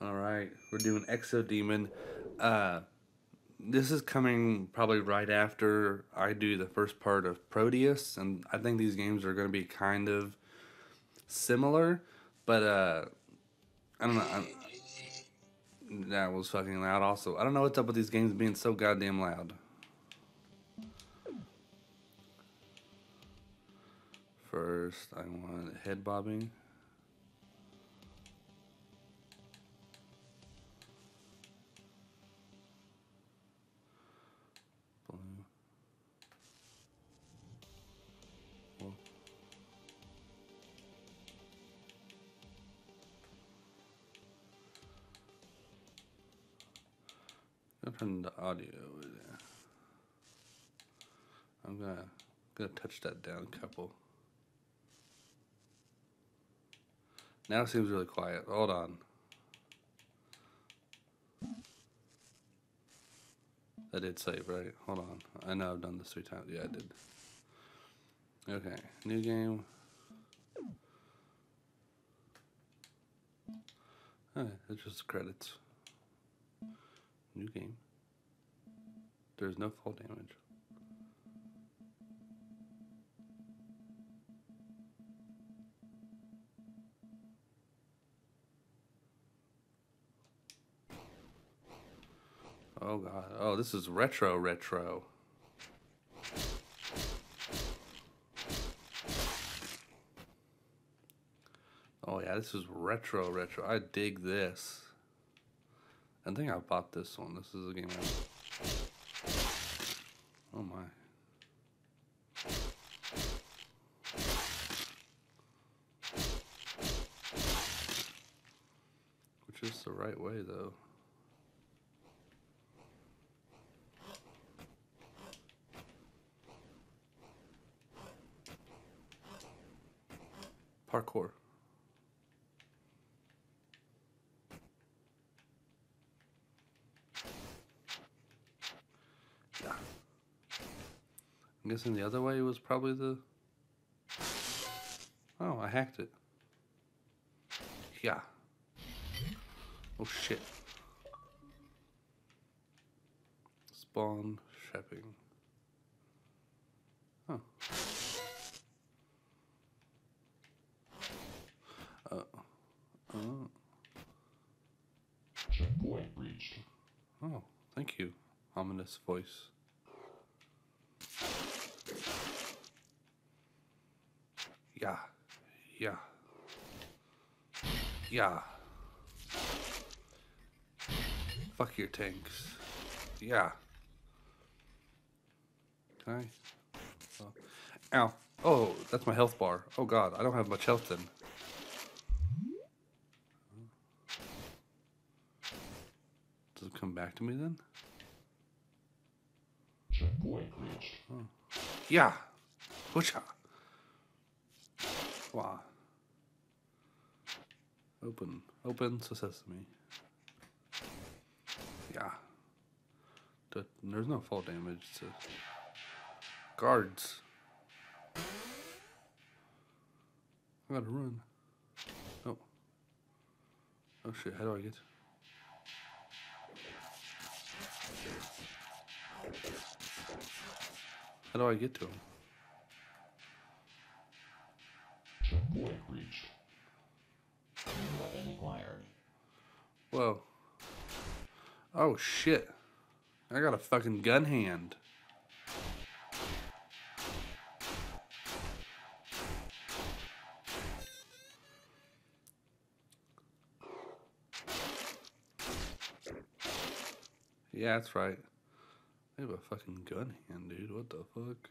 All right, we're doing Exodemon. Uh, this is coming probably right after I do the first part of Proteus, and I think these games are going to be kind of similar, but I don't know. That was fucking loud. Also, I don't know what's up with these games being so goddamn loud. First, I want head bobbing. Blue. Whoa. I'm gonna turn the audio. I'm gonna touch that down a couple. Now it seems really quiet. Hold on. I did save, right? Hold on. I know I've done this 3 times. Yeah, I did. Okay, new game. It's just credits. New game. There's no fall damage. Oh god. Oh, this is retro. Oh yeah, this is retro. I dig this. I think I bought this one. This is a game. Oh my. Which is the right way though. Parkour. Yeah. I'm guessing the other way was probably the... Oh, I hacked it. Yeah. Oh shit. Spawn shipping. Oh. Oh. Checkpoint reached. Oh, thank you. Ominous voice. Yeah. Yeah. Yeah. Fuck your tanks. Yeah. Can I? Oh. Ow. Oh, that's my health bar. Oh god, I don't have much health then. Does it come back to me then? Checkpoint reached. Oh. Yeah. Whoosha. Wow. Open sesame. Yeah. There's no fall damage to guards. I gotta run. Oh. Oh shit, how do I get? How do I get to him? Checkpoint reached. Weapon acquired. Whoa. Oh shit. I got a fucking gun hand. Yeah, that's right. I have a fucking gun hand, dude. What the fuck?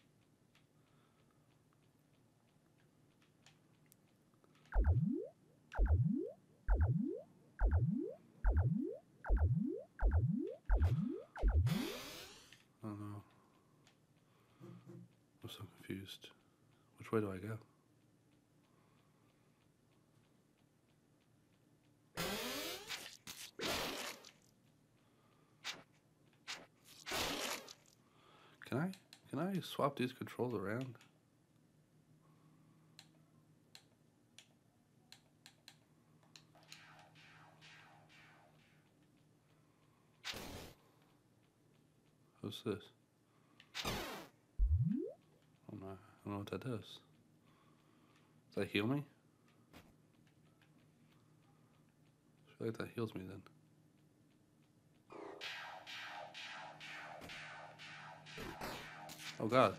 I don't know. I'm so confused. Which way do I go? Can I swap these controls around? What's this? Oh no, I don't know what that does. Does that heal me? I feel like that heals me then. Oh god.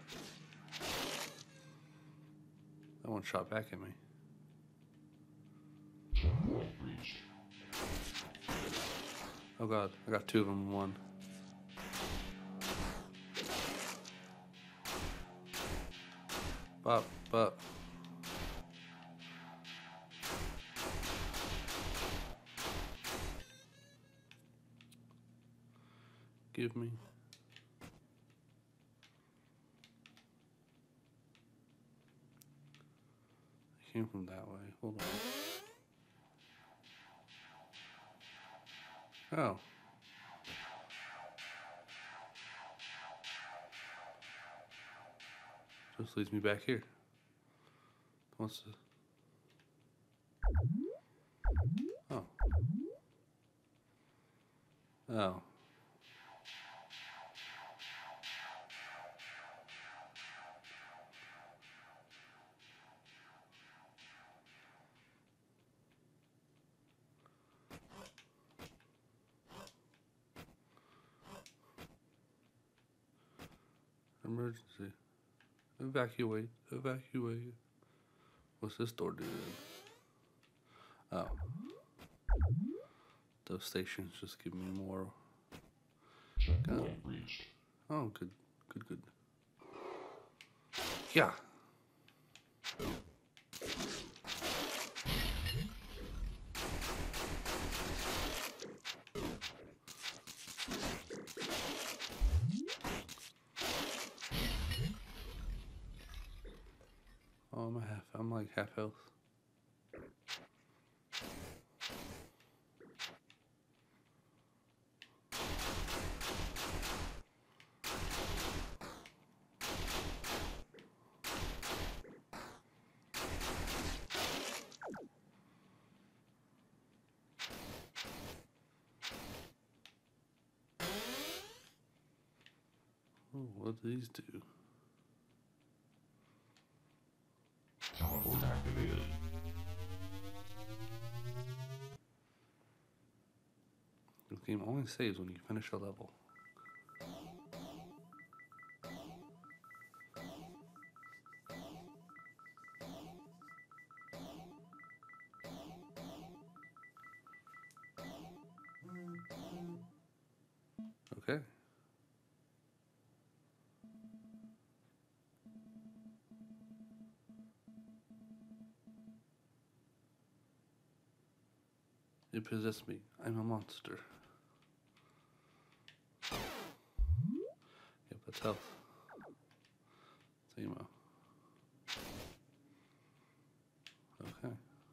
That one shot back at me. Checkpoint reached. Oh god, I got two of them in one. Bop, bop. Give me. I came from that way. Hold on. Oh. Just leads me back here. What's this? Oh. Oh. Emergency. Evacuate. Evacuate. What's this door doing? Oh. Those stations just give me more. Checkpoint reached. Oh, good. Good, good. Yeah. Oh, I'm like half health. Oh, what do these do? Teleport activated. The game only saves when you finish a level. Okay. It possessed me. I'm a monster. Yep, that's health. It's ammo. Okay.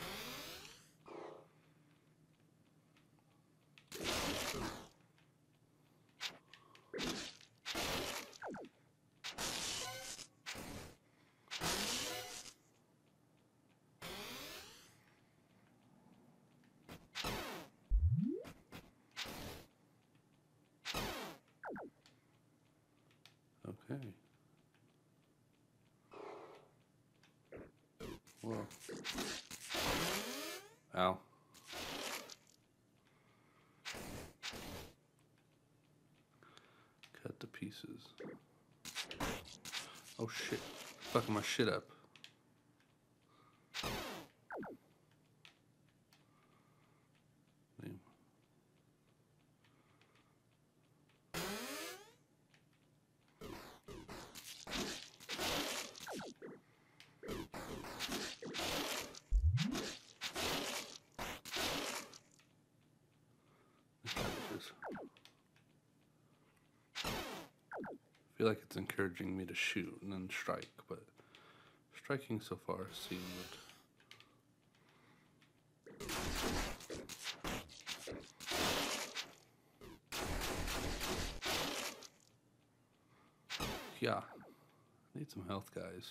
Okay. Whoa. Ow. Cut to pieces. Oh shit. Fucking my shit up. Damn. I feel like it's encouraging me to shoot and then strike, but striking so far seemed. Yeah. Need some health, guys.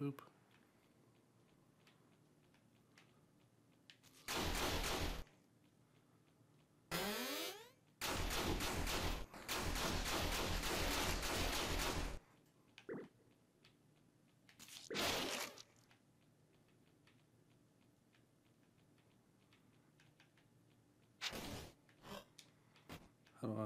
Boop. How do I...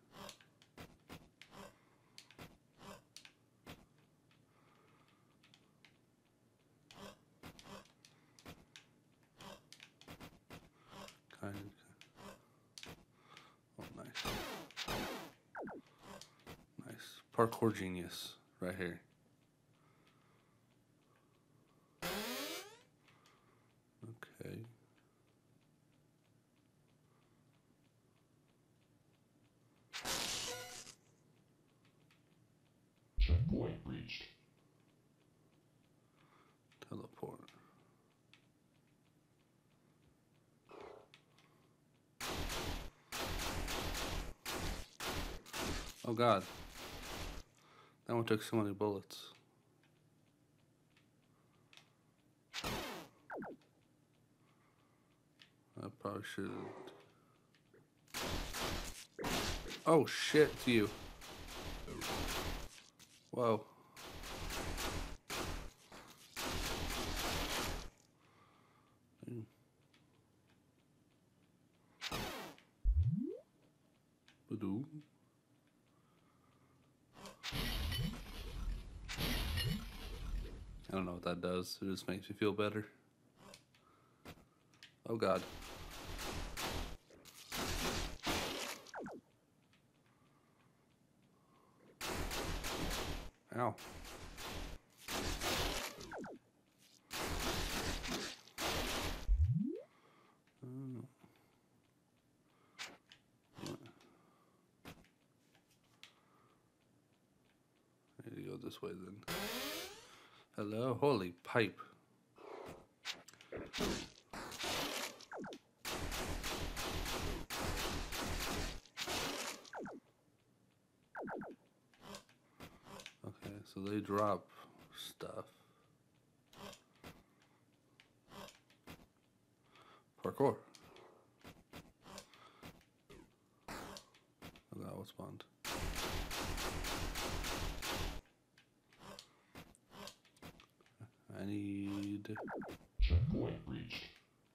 Kind of... Oh, nice. Nice. Parkour genius right here. Okay. Checkpoint reached. Teleport. Oh god. That one took so many bullets. I probably should. Oh shit, it's you. Whoa. Badoo. I don't know what that does. It just makes me feel better. Oh god. Ow. I need to go this way then. Hello? Holy pipe. Okay, so they drop stuff. Parkour. Oh god, what spawned? I need... Checkpoint reached.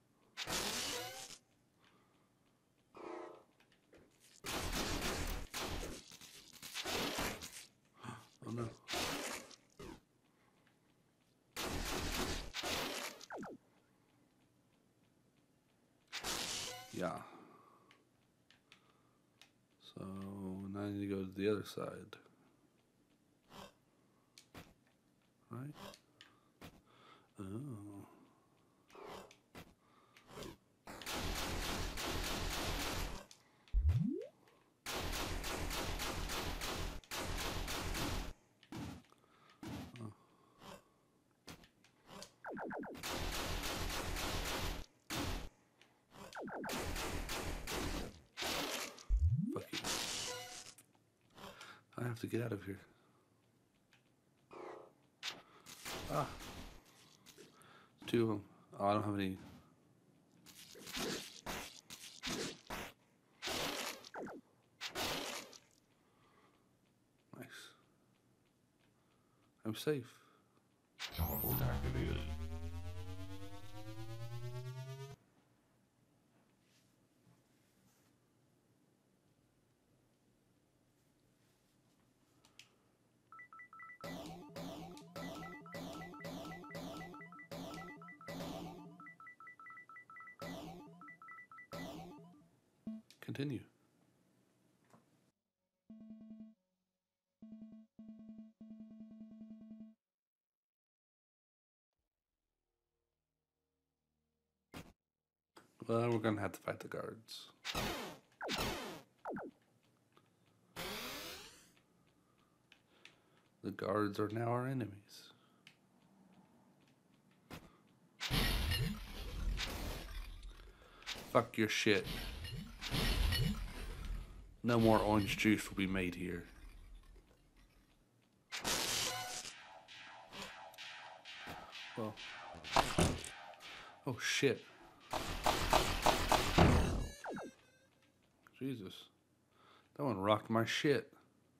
Oh no. Yeah. So now I need to go to the other side. Right? Oh. Fuck you. I have to get out of here. Ah. Two of them. Oh, I don't have any. Nice. I'm safe. Teleport activated. Continue. Well, we're gonna have to fight the guards. The guards are now our enemies. Fuck your shit. No more orange juice will be made here. Well. Oh shit. Jesus. That one rocked my shit.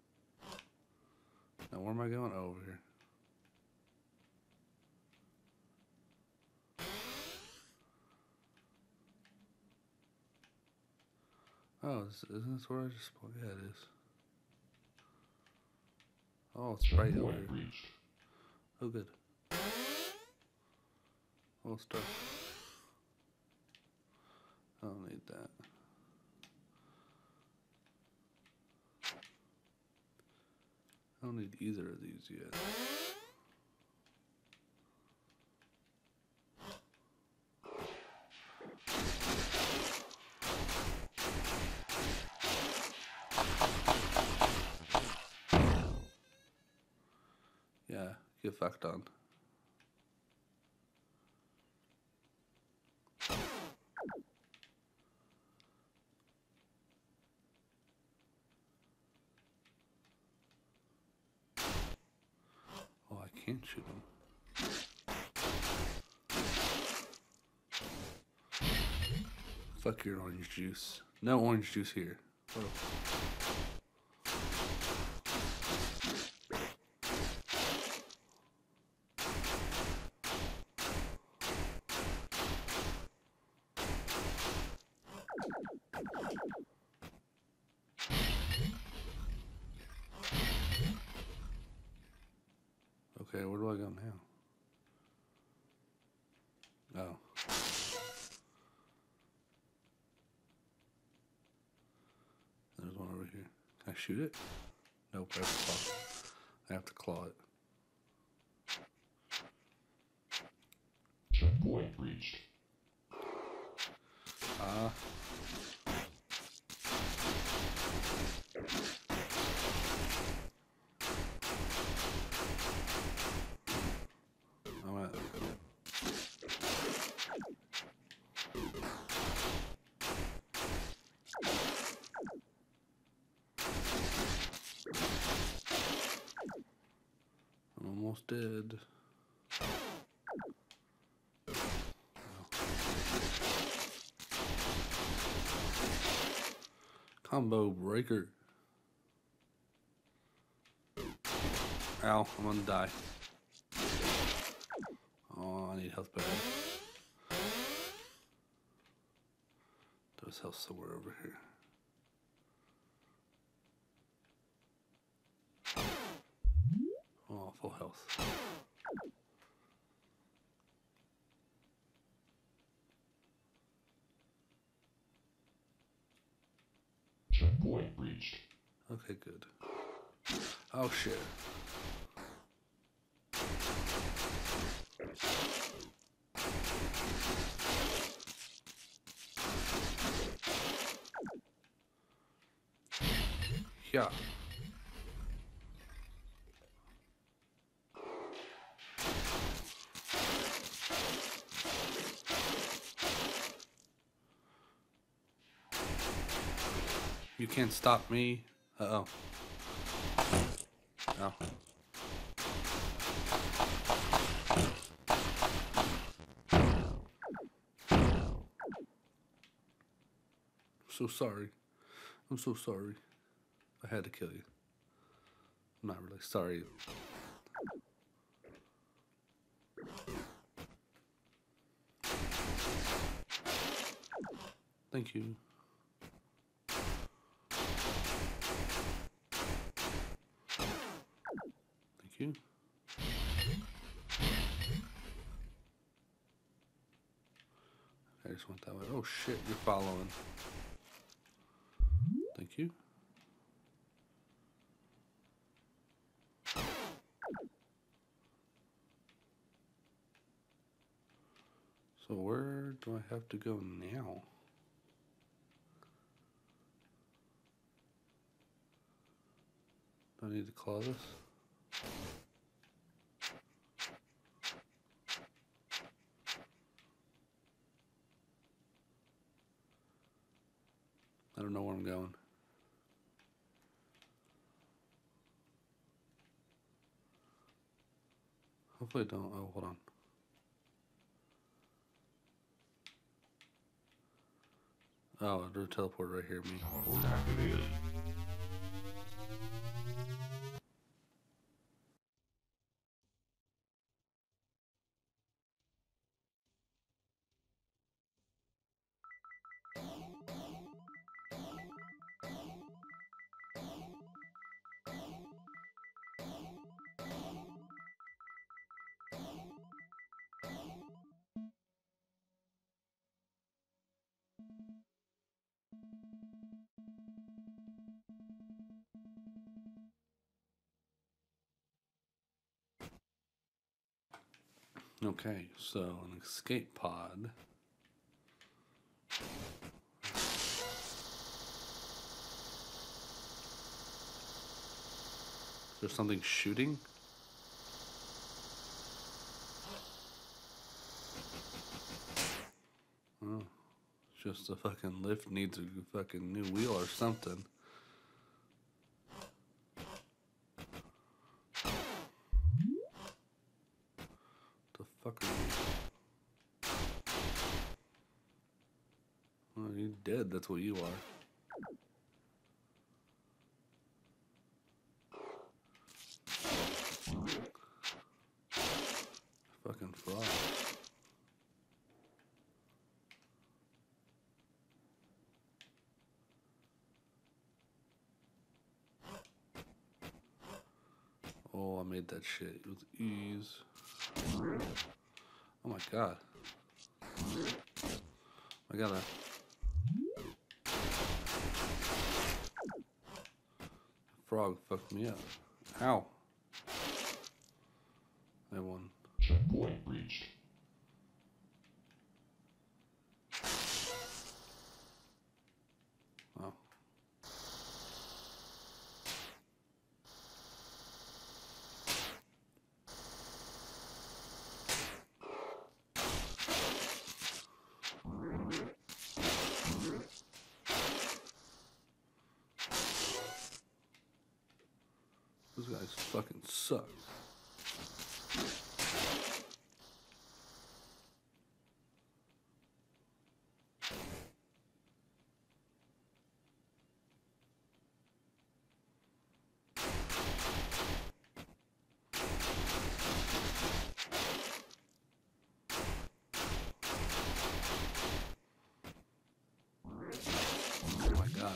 Now where am I going? Oh, over here. Oh, isn't this where I just... Yeah, it is. Oh, it's right over here. Reached. Oh, good. Oh, stuff. I don't need that. I don't need either of these yet. Yeah, get fucked on. Oh, I can't shoot him. Fuck your orange juice. No orange juice here. Oh. Okay, where do I go now? Oh. There's one over here. Can I shoot it? Nope, I have to claw it. I have to claw it. Checkpoint reached. Ah. I'm at... I'm almost dead. Combo breaker. Ow, I'm gonna die. Oh, I need health bad. There's health somewhere over here. Oh, full health. Checkpoint reached. Okay, good. Oh shit. Yeah. You can't stop me. Uh-oh. Oh. So sorry. I'm so sorry. I had to kill you. I'm not really sorry. Thank you. Thank you. I just went that way. Oh shit, you're following. Thank you. So where do I have to go now? Do I need to claw this? I don't know where I'm going. Hopefully I don't. Oh, hold on. Oh, there's a teleport right here, me. Teleport activated. Okay, so an escape pod. There's something shooting? Oh, it's just a fucking lift needs a fucking new wheel or something. The fuck are you? Oh, you dead, that's what you are. Fucking fraud. Oh, I made that shit with ease. Oh my god. I gotta... Frog fucked me up. Ow. I won. Checkpoint reached. Oh. Those guys fucking suck. Oh my god.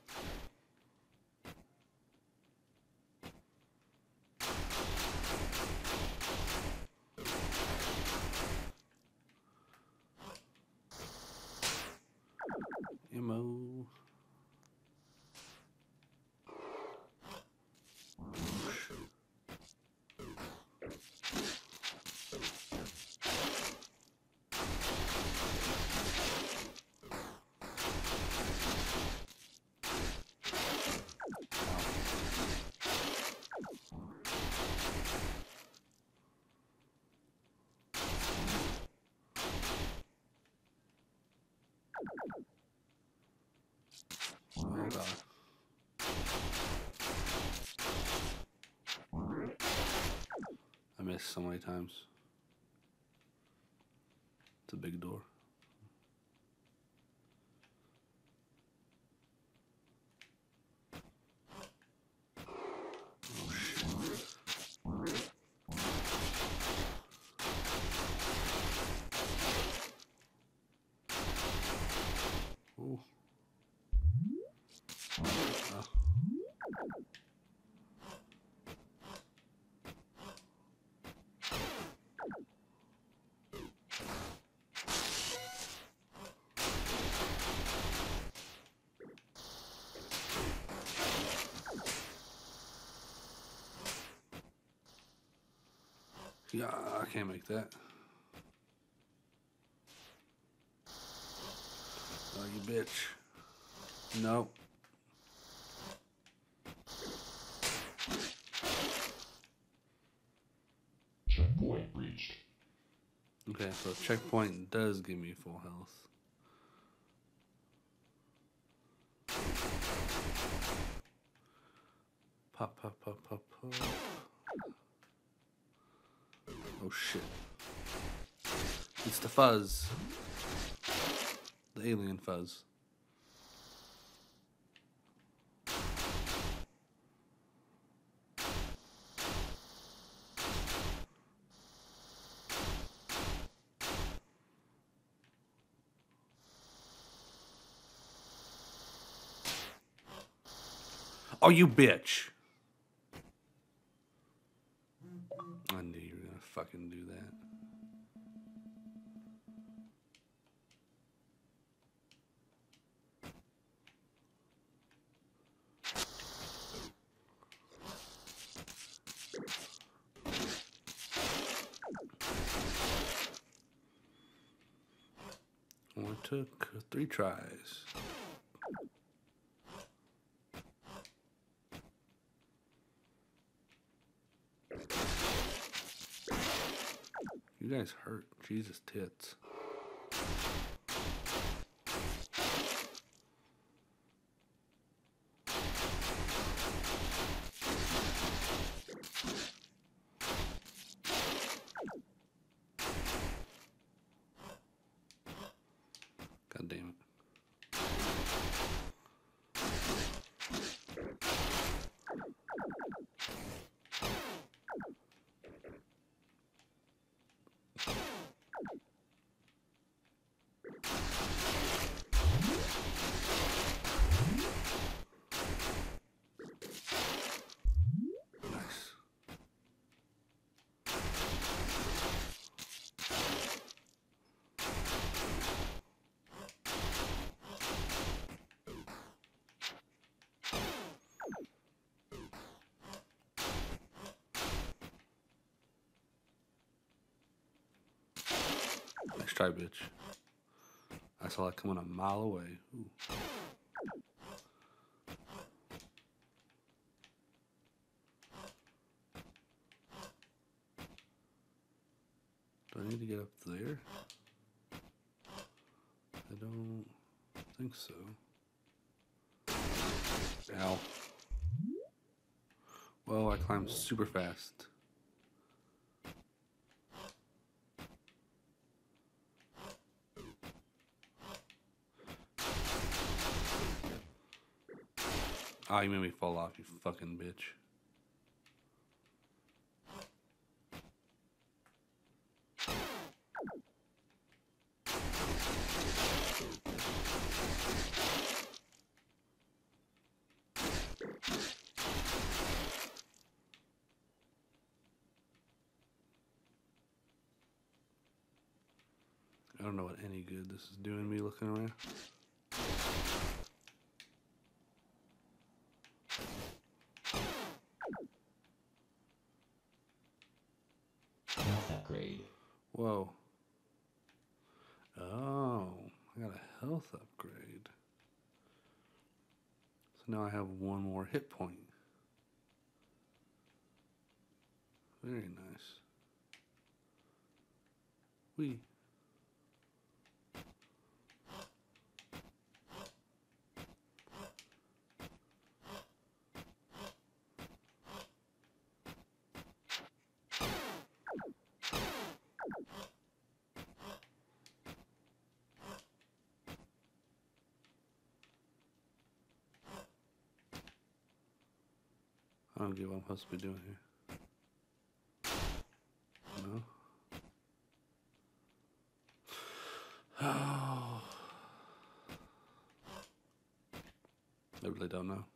Ammo. Oh god. I missed so many times. It's a big door. Oh shit. Ooh. Oh. Yeah, I can't make that. Oh, you bitch. No. Checkpoint reached. Okay, so checkpoint does give me full health. Pop, pop, pop, pop, pop. Oh shit. It's the fuzz. The alien fuzz. Oh, you bitch. I knew you were gonna fucking do that. Only took 3 tries. You guys hurt. Jesus tits. God damn it. Nice. Nice try, bitch. I saw that coming a mile away. Ooh. Do I need to get up there? I don't think so. Ow. Well, I climbed super fast. Ah, you made me fall off, you fucking bitch. I don't know what any good this is doing me looking around. Health upgrade. Whoa. Oh, I got a health upgrade. So now I have 1 more hit point. Very nice. Whee. I don't get what I'm supposed to be doing here. No? Oh. I really don't know.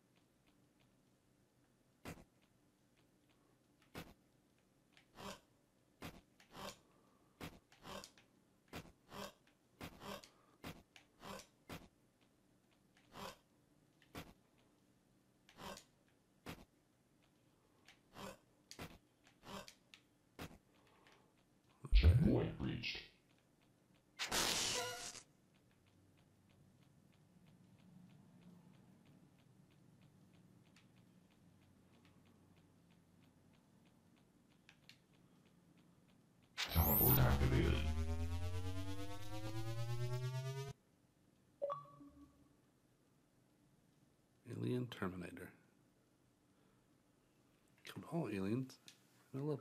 Checkpoint reached. Teleport activated. Alien Terminator. Killed all aliens in a level.